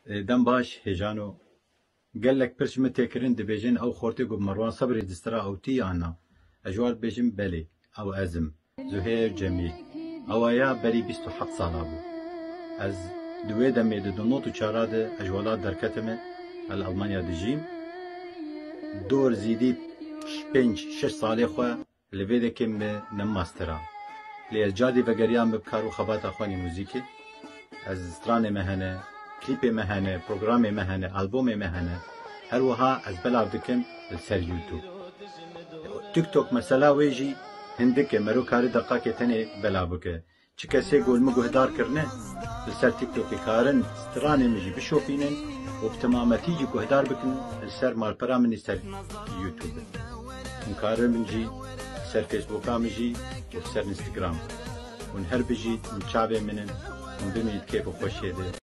دم باش هجانو قال لك برش متكرين دبيجين او خورتي قب مروان صبري دسترا او تي انا اجوال بيجن بلي او ازم زهير جميل او يا بري 27 سال ابو از دوی دمي دونوتو چاراد اجوالات دركتمه الالمانيا دجيم دور زيدي 5-6 سالي خو لفيده كم نماسترا ليجادي بغريان بكارو خبات اخواني موزيكي از سترانه مهنه كليبي مهنه بروجرامي مهنه البومي مهنه هروها از بلاو دكم السر يوتيوب تيك توك مثلا ويجي هندك مرو كاري دقاقه تني بلاو بك چه کسی گل مگو هدار کرنه السر تيك توك كارن سترانه مجي بشوفينن وبتمامتي جي هدار بكن السر مال برامني سر يوتيوب مكارن منجي سر فيسبوك مجي وسر انستغرام ونهر بجي من شعبي منن ونبمي كيف خوش هده